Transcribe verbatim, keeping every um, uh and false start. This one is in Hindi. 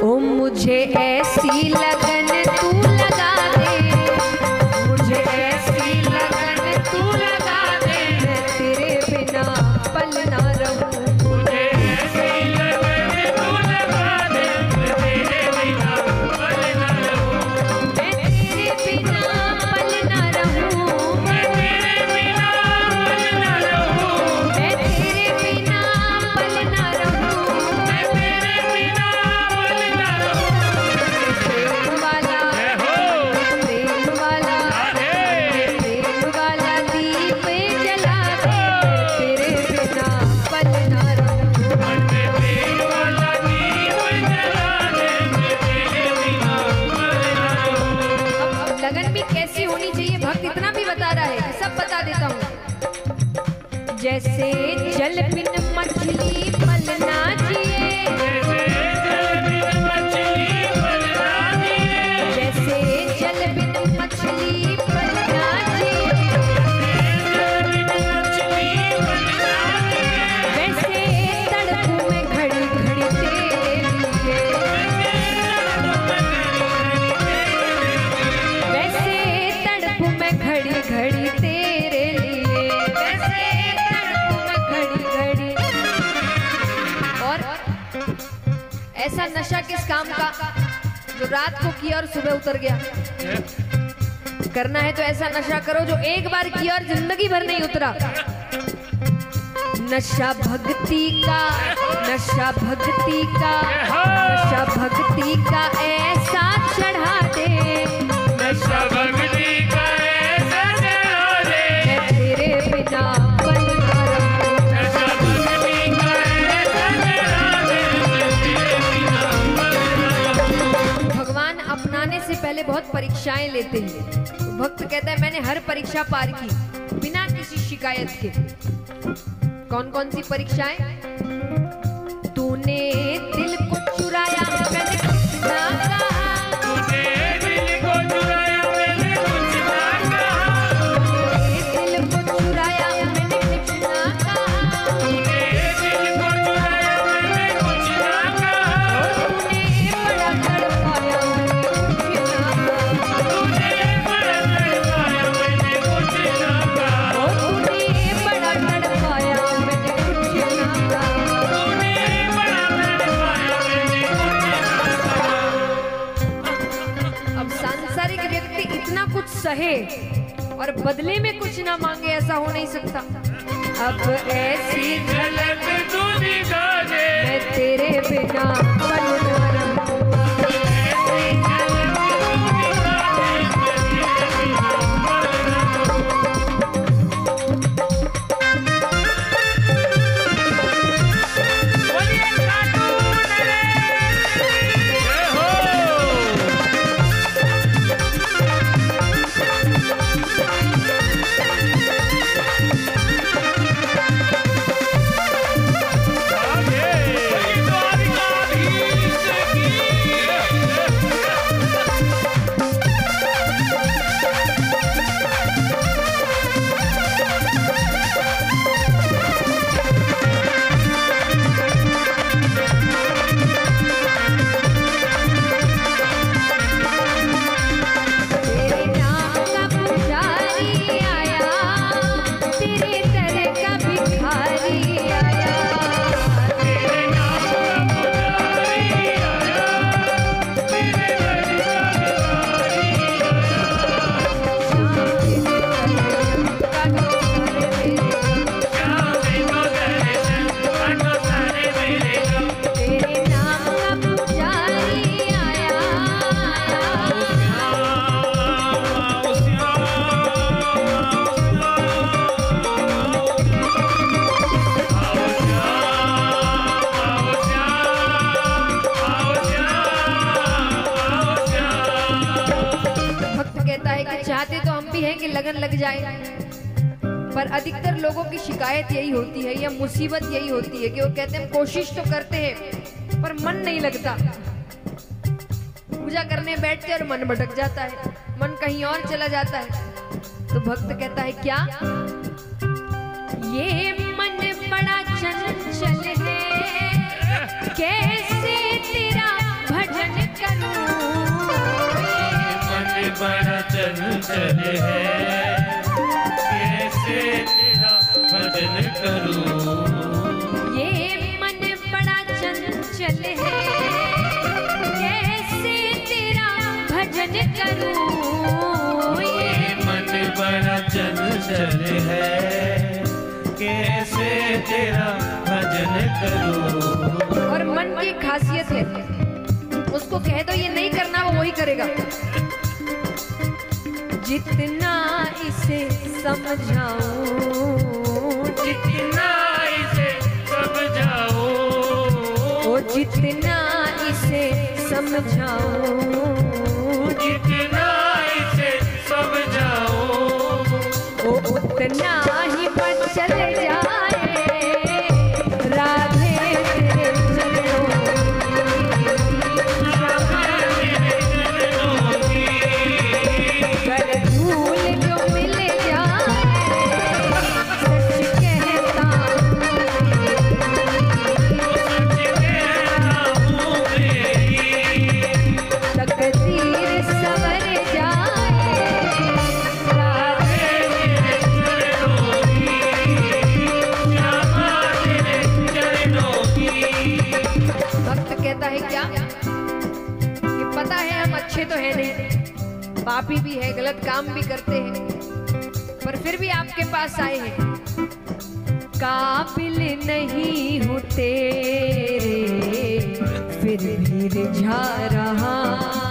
ओ मुझे ऐसी लगन तू लगा दे, मुझे ऐसी लगन तू लगा दे, मैं तेरे बिना पल ना रहूं। मुझे ऐसी लगन तू लगा दे, मैं तेरे बिना पल ना रहूं। मैं तेरे बिना पल ना रहूं, मैं तेरे बिना पल ना रहूं। मैं तेरे बिना पल ना रहूं। मैं तेरे बिना पल ना रहूं। प्रेम वाला जय हो प्रेम वाला राधे। प्रेम वाला दीप जला दे, तेरे बिना पल ना रहूं। मुझे प्रेम वाला दीप जला दे, मैं तेरे बिना पल ना रहूं। अब लगन भी कैसी होनी चाहिए भक्त इतना भी बता रहा है कि सब बता देता हूँ। जैसे जल बिन मछली पल ना जिए, जैसे जल बिन मछली पल ना जिए। जैसे जल बिन मछली पल ना जिए, जैसे जल बिन मछली पल ना जिए। वैसे तड़पू मैं घड़ी घड़ी तेरे लिए, वैसे तड़पू मैं घड़ी घड़ी तेरे लिए, वैसे तड़पू मैं घड़ी घड़ी। और ऐसा नशा किस काम का जो रात को किया और सुबह उतर गया। करना है तो ऐसा नशा करो जो एक बार किया और जिंदगी भर नहीं उतरा। नशा भक्ति का, नशा भक्ति का, नशा भक्ति का ऐसा चढ़ा दे, नशा भक्ति का ऐसा चढ़ा दे। मैं तेरे बिना पल ना रहूं। नशा भक्ति का ऐसा चढ़ा दे, मैं तेरे बिना पल ना रहूं। भगवान अपनाने से पहले बहुत परीक्षाएं लेते हैं। तो भक्त कहता है मैंने हर परीक्षा पार की बिना किसी शिकायत के। कौन कौन सी परीक्षाएं? तूने दिल को चुराया मैंने कुछ ना कहा, तूने दिल को चुराया मैंने कुछ ना कहा। तूने दिल को चुराया मैंने कुछ ना कहा, तूने दिल को चुराया मैंने कुछ ना कहा। तूने बड़ा तड़पाया मैंने कुछ ना कहा, तूने बड़ा तड़पाया मैंने कुछ ना कहा। ओ तूने बड़ा तड़पाया मैंने कुछ ना कहा। तूने बड़ा तड़पाया मैंने कुछ ना कहा। अब सांसारिक व्यक्ति इतना कुछ सहे और बदले में कुछ ना मांगे, ऐसा हो नहीं सकता। अब ऐसी झलक तू दिखा दे। मैं तेरे बिना पल ना रहूं। ऐसी झलक तू दिखा दे, मैं तेरे बिना पल ना रहूं। बोलिए खाटू नरेश। जय हो। तेरे नाम का पुजारी आया, तेरे दर का भिखारी आया, तेरे नाम का पुजारी आया, तेरे दर का भिखारी श्याम को दर्शन काटो सारे मेरे गम। तेरे नाम का तेरे नाम दर्शन काटो सारे मेरे गम। का पुजारी आया, आओ श्याम, आओ श्याम, आओ श्याम, आओ श्याम। भक्त कहता है कि चाहते तो हम भी हैं कि लगन लग जाए, पर अधिकतर लोगों की शिकायत यही होती है या मुसीबत यही होती है कि वो कहते हैं हम कोशिश तो करते हैं पर मन नहीं लगता। पूजा करने बैठते और मन भटक जाता है, मन कहीं और चला जाता है। तो भक्त कहता है क्या ये मन बड़ा चंचल है, कैसे तेरा भटक चंचल है, कैसे तेरा भजन करूं। ये मन बड़ा चंचल है, कैसे तेरा भजन करूं। ये मन बड़ा चंचल है, कैसे तेरा भजन करूं। और मन की खासियत है, उसको कह दो ये नहीं करना, वो वही करेगा। जितना इसे समझाऊं, जितना इसे समझाओ, ओ जितना इसे समझाऊं, जितना इसे समझाओ, ओ उतना ही मन चल जाए राधे तेरे चरणों की। कर धूल जो मिल जाए सच कहता तकदीर संवर जाए राधे भक्त कहता है क्या कि पता है हम अच्छे तो है नहीं, पापी भी है, गलत काम भी करते हैं, पर फिर भी आपके पास आए हैं। काबिल नहीं हूँ तेरे फिर भी रिझा रहा